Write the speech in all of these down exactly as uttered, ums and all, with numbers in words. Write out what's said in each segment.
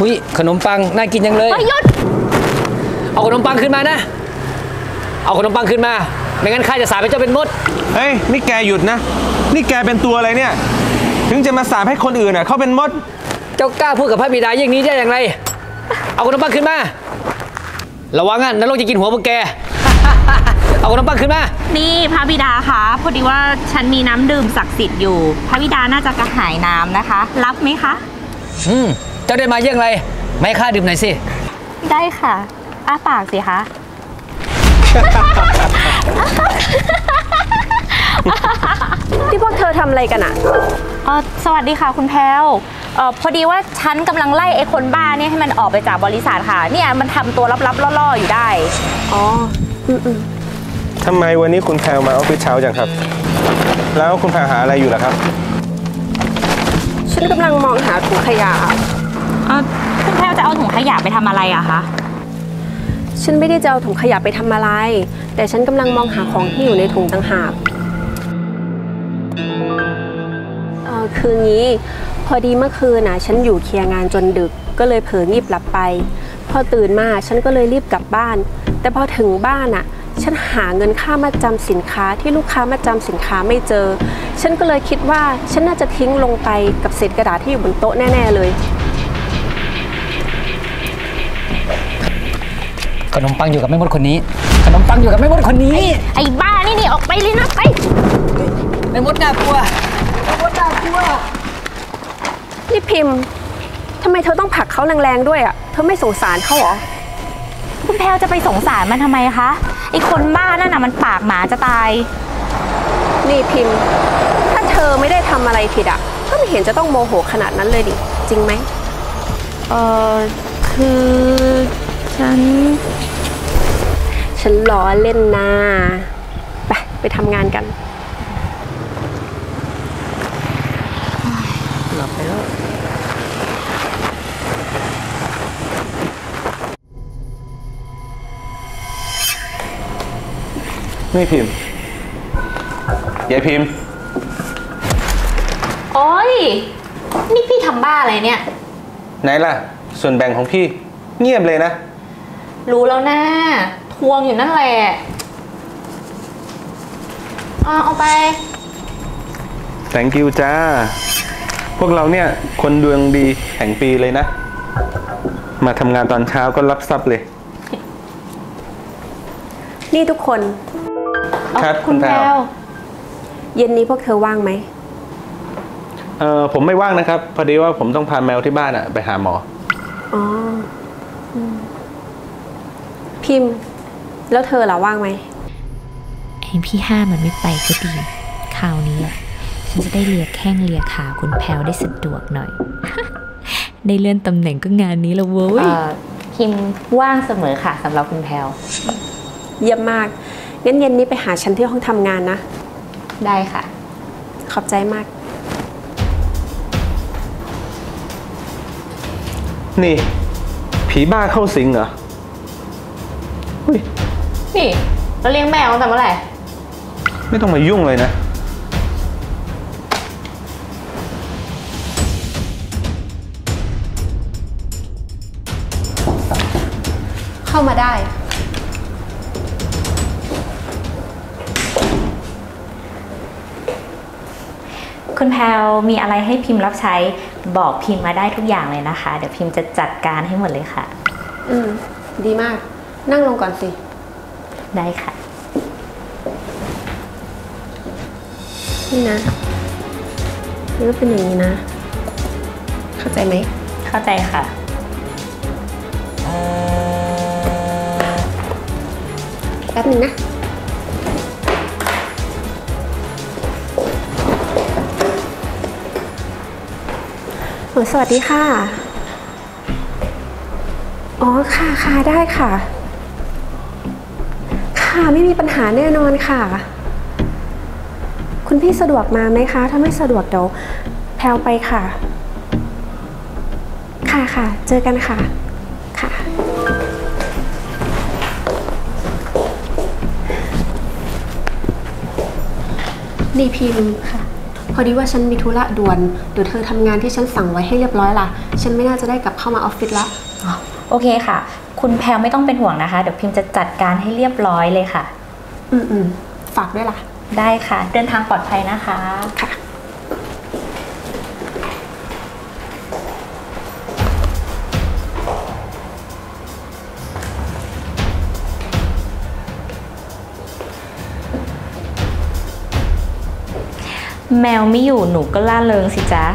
หุยขนมปังน่ากินยังเลยหยุดเอาขนมปังขึ้นมานะเอาขนมปังขึ้นมาไม่งั้นข้าจะสาปให้เจ้าเป็นมดเฮ้ยนี่แกหยุดนะนี่แกเป็นตัวอะไรเนี่ยถึงจะมาสาปให้คนอื่นอ่ะเขาเป็นมดเจ้ากล้าพูดกับพระบิดาอย่างนี้ได้อย่างไรเอาขนมปังขึ้นมาระวังอ่ะนรกจะกินหัวพวกแกเอาขนมปังขึ้นมานี่พระบิดาคะพอดีว่าฉันมีน้ำดื่มศักดิ์สิทธิ์อยู่พระบิดาน่าจะกระหายน้ำนะคะรับไหมคะอืมเจ้าได้มาอย่างไรไม่ข้าดื่มหน่อยสิได้ค่ะอ้าปากสิคะที่พวกเธอทำอะไรกันอ่ะเออสวัสดีค่ะคุณแพลวเออพอดีว่าฉันกำลังไล่ไอ้คนบ้าเนี่ยให้มันออกไปจากบริษัทค่ะเนี่ยมันทำตัวลับๆล่อๆอยู่ได้อ๋ออืมอืมทำไมวันนี้คุณแพลวมาออฟฟิศเช้าจังครับแล้วคุณแพลวหาอะไรอยู่ล่ะครับฉันกำลังมองหาถุงขยะเออคุณแพลวจะเอาถุงขยะไปทำอะไรอะคะฉันไม่ได้จะเอาถุงขยะไปทำอะไรแต่ฉันกำลังมองหาของที่อยู่ในถุงต่างหากเออคืองี้พอดีเมื่อคืนน่ะฉันอยู่เคลียร์งานจนดึกก็เลยเผลองีบหลับไปพอตื่นมาฉันก็เลยรีบกลับบ้านแต่พอถึงบ้านน่ะฉันหาเงินค่ามัดจำสินค้าที่ลูกค้ามัดจำสินค้าไม่เจอฉันก็เลยคิดว่าฉันน่าจะทิ้งลงไปกับเศษกระดาษที่อยู่บนโต๊ะแน่ๆเลยขนมปังอยู่กับแม่มดคนนี้ขนมปังอยู่กับแม่มดคนนี้ไอ้บ้านี่นี่ออกไปเลยนะไปแม่มดน่ากลัวแม่มดน่ากลัวนี่พิมพ์ทำไมเธอต้องผลักเขาแรงๆด้วยอ่ะเธอไม่สงสารเขาเหรอคุณแพลวจะไปสงสารมันทำไมคะไอ้คนบ้านั่นน่ะมันปากหมาจะตายนี่พิมพ์ถ้าเธอไม่ได้ทำอะไรผิดอ่ะก็ไม่เห็นจะต้องโมโหขนาดนั้นเลยดิจริงไหมเออคือฉันฉันล้อเล่นนะไปไปทำงานกันหลับไปแล้วไม่พิมพ์ยายพิมพ์โอ้ยนี่พี่ทำบ้าอะไรเนี่ยไหนล่ะส่วนแบ่งของพี่เงียบเลยนะรู้แล้วนะทวงอยู่นั่นแหละเอาเอาไป thank you จ้าพวกเราเนี่ยคนดวงดีแห่งปีเลยนะมาทำงานตอนเช้าก็รับทรัพย์เลยนี่ทุกคนครับคุณแพลวเย็นนี้พวกเธอว่างไหมเออผมไม่ว่างนะครับพอดีว่าผมต้องพาแมวที่บ้านอะไปหาหมออ๋อพิมพ์แล้วเธอล่ะว่างไหมไอพี่ห้ามันไม่ไปก็ดีคราวนี้ฉันจะได้เลียแข้งเลียขาคุณแพลวได้สะดวกหน่อย ได้เลื่อนตำแหน่งก็งานนี้ละเว้ยพิมว่างเสมอค่ะสำหรับคุณแพลวเยี่ยมมากงั้นเย็นนี้ไปหาฉันที่ห้องทำงานนะได้ค่ะขอบใจมากนี่ผีบ้าเข้าสิงเหรอนี่เราเลี้ยงแมวตั้งแต่เมื่อไหร่ไม่ต้องมายุ่งเลยนะเข้ามาได้คุณแพลวมีอะไรให้พิมพ์รับใช้บอกพิมพ์มาได้ทุกอย่างเลยนะคะเดี๋ยวพิมพ์จะจัดการให้หมดเลยค่ะอืมดีมากนั่งลงก่อนสิได้ค่ะนี่นะนี่ก็เป็นอย่างนี้นะเข้าใจไหมเข้าใจค่ะแป๊บนึงนะสวัสดีค่ะอ๋อค่ะค่ะได้ค่ะค่ะไม่มีปัญหาแน่นอนค่ะคุณพี่สะดวกมาไหมคะถ้าไม่สะดวกเดี๋ยวแพลวไปค่ะค่ะค่ะเจอกันค่ะค่ะนี่พิมพ์ค่ะพอดีว่าฉันมีธุระด่วนเดี๋ยวเธอทำงานที่ฉันสั่งไว้ให้เรียบร้อยล่ะฉันไม่น่าจะได้กลับเข้ามาออฟฟิศละโอเคค่ะคุณแพลไม่ต้องเป็นห่วงนะคะเดี๋ยวพิมจะจัดการให้เรียบร้อยเลยค่ะอืมอืมฝากด้วยล่ะได้ค่ะเดินทางปลอดภัยนะคะค่ะแมวไม่อยู่หนูก็ล่าเริงสิจ๊ะ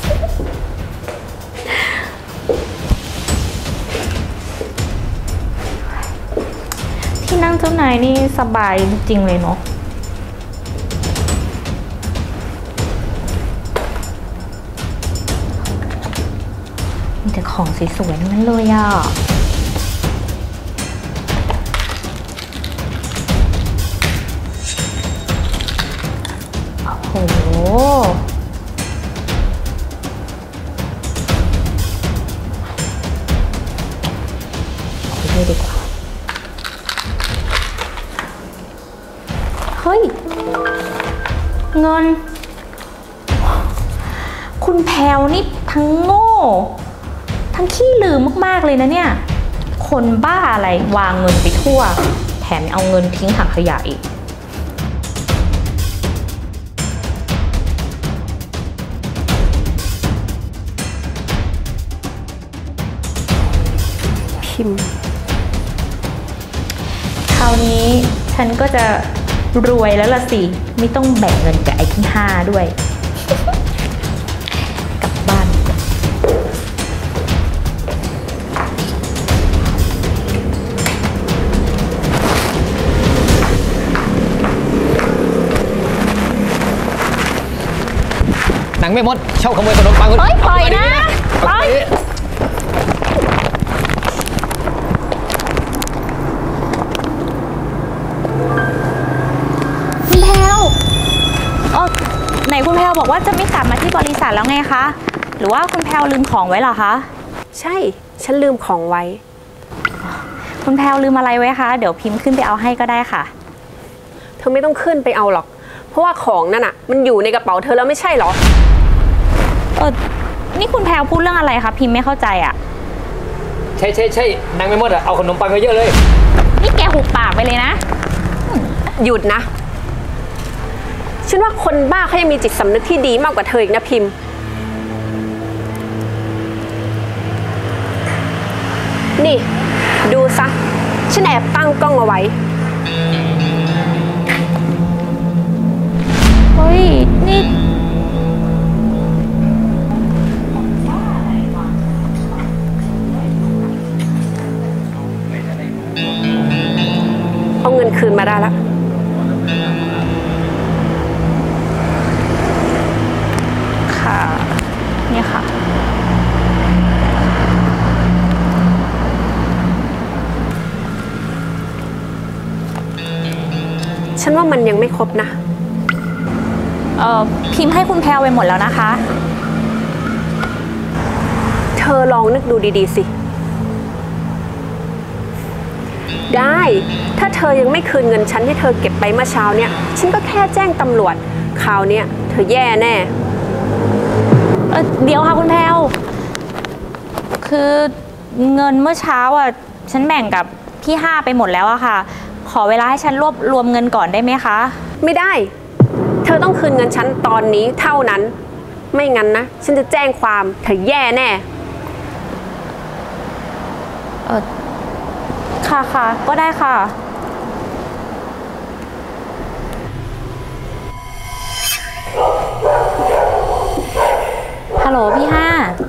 ที่นั่งเจ้านายนี่สบายจริงเลยเนาะมีแต่ของสวยๆทั้งนั้นเลยอ่ะโอ้โหเอาไปด้วยดีกว่าเฮ้ยเงินคุณแพลวนี่ทั้งโง่ทั้งขี้ลืมมากๆเลยนะเนี่ยคนบ้าอะไรวางเงินไปทั่วแถมเอาเงินทิ้งถังขยะอีกพิมพ์คราวนี้ฉันก็จะรวยแล้วล่ะสิไม่ต้องแบ่งเงินกับไอ้ที่ห้าด้วยกลับบ้านหนังไม่มดเช่าขโมยขนมปังคุณเฮ้ยปล่อยนะปล่อยไหนคุณแพลวบอกว่าจะไม่กลับมาที่บริษัทแล้วไงคะหรือว่าคุณแพลวลืมของไว้เหรอคะใช่ฉันลืมของไว้คุณแพลวลืมอะไรไว้คะเดี๋ยวพิมพ์ขึ้นไปเอาให้ก็ได้ค่ะเธอไม่ต้องขึ้นไปเอาหรอกเพราะว่าของนั่นน่ะมันอยู่ในกระเป๋าเธอแล้วไม่ใช่หรอเออนี่คุณแพลวพูดเรื่องอะไรคะพิมพ์ไม่เข้าใจอ่ะใช่ใช่ใช่นางไม่มดอะเอาขนมปังไปเยอะเลยนี่แกหุบปากไปเลยนะหยุดนะฉันว่าคนบ้าเขายังมีจิตสำนึกที่ดีมากกว่าเธออีกนะพิมพ์นี่ดูซะฉันแอบตั้งกล้องเอาไว้เฮ้ยนี่เอาเงินคืนมาได้แล้วค่ะเนี่ยค่ะฉันว่ามันยังไม่ครบนะเอ่อพิมพ์ให้คุณแพลวไปหมดแล้วนะคะเธอลองนึกดูดีๆสิได้ถ้าเธอยังไม่คืนเงินฉันที่เธอเก็บไปเมื่อเช้าเนี่ยฉันก็แค่แจ้งตำรวจคราวนี้เธอแย่แน่เออเดี๋ยวค่ะคุณแพลวคือเงินเมื่อเช้าอ่ะฉันแบ่งกับพี่ห้าไปหมดแล้วอะค่ะขอเวลาให้ฉันรวบรวมเงินก่อนได้ไหมคะไม่ได้เธอต้องคืนเงินฉันตอนนี้เท่านั้นไม่งั้นนะฉันจะแจ้งความเธอแย่แน่เออค่ะค่ะก็ได้ค่ะฮัลโหลพี่ห้า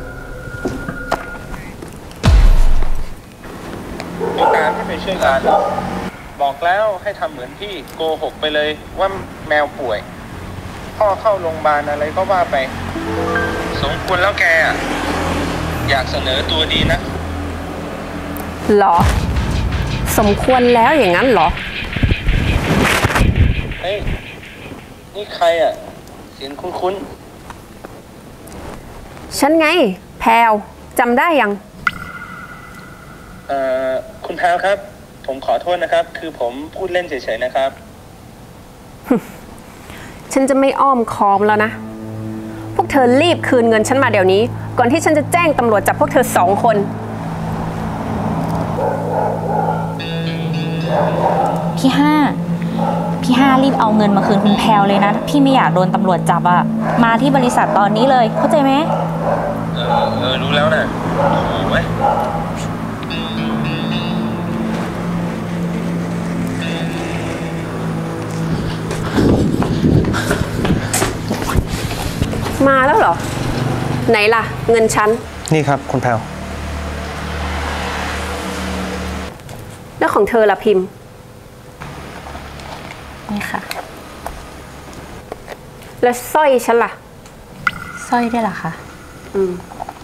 ต้องการให้ไปช่วยงานบอกแล้วให้ทำเหมือนพี่โกหกไปเลยว่าแมวป่วยพ่อเข้าโรงพยาบาลอะไรก็ว่าไปสมควรแล้วแกอยากเสนอตัวดีนะหรอสมควรแล้วอย่างนั้นเหรอเฮ้ยนี่ใครอ่ะเสียงคุ้นๆฉันไงแพลวจำได้ยังเอ่อคุณแพลวครับผมขอโทษนะครับคือผมพูดเล่นเฉยๆนะครับฉันจะไม่อ้อมค้อมแล้วนะวกเธอรีบคืนเงินฉันมาเดี๋ยวนี้ ก่อนที่ฉันจะแจ้งตำรวจจับพวกเธอสองคนพี่ห้าพี่ห้ารีบเอาเงินมาคืนคุณแพลวเลยนะถ้าพี่ไม่อยากโดนตำรวจจับอะมาที่บริษัทตอนนี้เลยเข้าใจไหมเออเออรู้แล้วนะโอ้ยมาแล้วเหรอ ไหนล่ะ เงินฉันนี่ครับคุณแพลวแล้วของเธอล่ะพิมพ์นี่ค่ะแล้วสร้อยฉันล่ะสร้อยด้วยเหรอคะอืม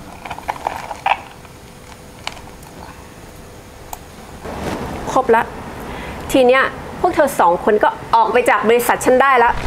ครบละทีเนี้ยพวกเธอสองคนก็ออกไปจากบริษัทฉันได้แล้ว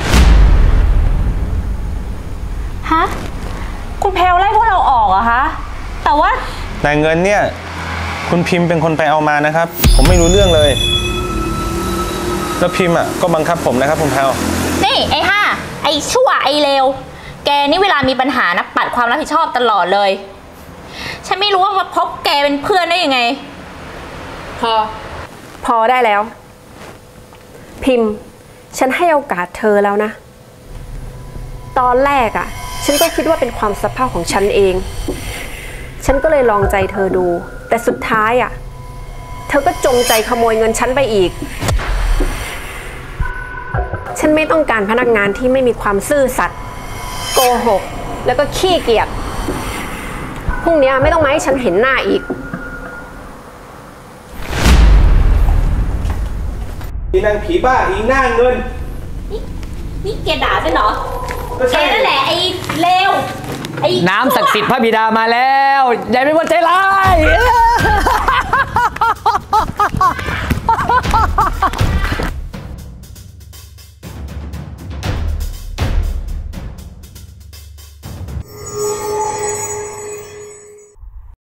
ฮะคุณแพลวไล่พวกเราออกเหรอคะแต่ว่าแต่เงินเนี่ยคุณพิมพ์เป็นคนไปเอามานะครับผมไม่รู้เรื่องเลยแล้วพิมพ์อ่ะก็บังคับผมนะครับคุณแพลวนี่ไอ้ห้าไอ้ชั่วไอ้เลวแกนี่เวลามีปัญหานะปัดความรับผิดชอบตลอดเลยฉันไม่รู้ว่ามาพบแกเป็นเพื่อนได้ยังไงพอพอได้แล้ว พิมพ์ฉันให้โอกาสเธอแล้วนะตอนแรกอ่ะฉันก็คิดว่าเป็นความสะเพร่าของฉันเองฉันก็เลยลองใจเธอดูแต่สุดท้ายอ่ะเธอก็จงใจขโมยเงินฉันไปอีกฉันไม่ต้องการพนักงานที่ไม่มีความซื่อสัตย์โกหกแล้วก็ขี้เกียจพรุ่งนี้ไม่ต้องมาให้ฉันเห็นหน้าอีกอีนางผีบ้าอีหน้าเงินนี่นี่แกด่าฉันเหรอแกนั่นแหละไอ้เลวน้ำศักดิ์สิทธิ์พระบิดามาแล้วใหญ่เป็นวันใจร้าย